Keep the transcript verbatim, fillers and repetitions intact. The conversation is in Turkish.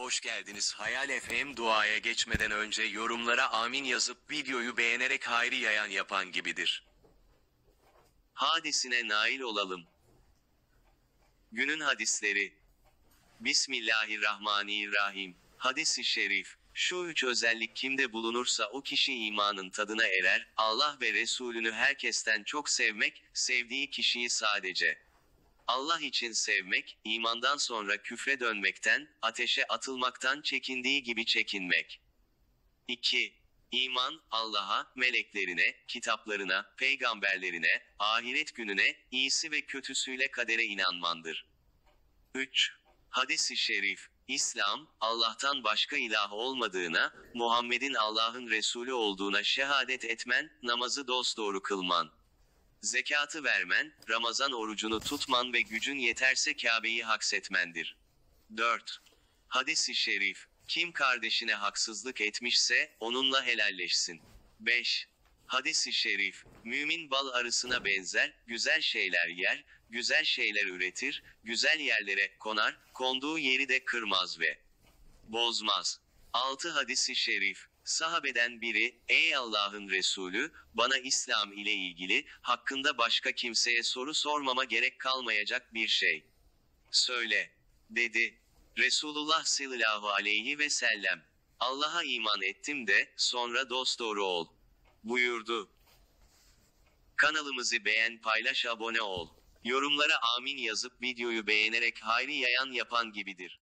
hoş geldiniz. Hayal F M duaya geçmeden önce yorumlara amin yazıp videoyu beğenerek hayrı yayan yapan gibidir. Hadisine nail olalım. Günün hadisleri. Bismillahirrahmanirrahim. Hadis-i şerif. Şu üç özellik kimde bulunursa o kişi imanın tadına erer. Allah ve Resulünü herkesten çok sevmek, sevdiği kişiyi sadece Allah için sevmek, imandan sonra küfre dönmekten, ateşe atılmaktan çekindiği gibi çekinmek. iki. İman, Allah'a, meleklerine, kitaplarına, peygamberlerine, ahiret gününe, iyisi ve kötüsüyle kadere inanmandır. üç. Hadis-i şerif. İslam, Allah'tan başka ilah olmadığına, Muhammed'in Allah'ın Resulü olduğuna şehadet etmen, namazı dosdoğru kılman, zekatı vermen, Ramazan orucunu tutman ve gücün yeterse Kabe'yi haksetmendir. dört. Hadis-i şerif. Kim kardeşine haksızlık etmişse, onunla helalleşsin. beş. Hadis-i şerif. Mümin bal arısına benzer, güzel şeyler yer, güzel şeyler üretir, güzel yerlere konar, konduğu yeri de kırmaz ve bozmaz. altı. Hadis-i şerif. Sahabeden biri, ey Allah'ın Resulü, bana İslam ile ilgili, hakkında başka kimseye soru sormama gerek kalmayacak bir şey söyle, dedi. Resulullah sallallahu aleyhi ve sellem, Allah'a iman ettim de, sonra dosdoğru ol, buyurdu. Kanalımızı beğen, paylaş, abone ol. Yorumlara amin yazıp videoyu beğenerek hayrı yayan yapan gibidir.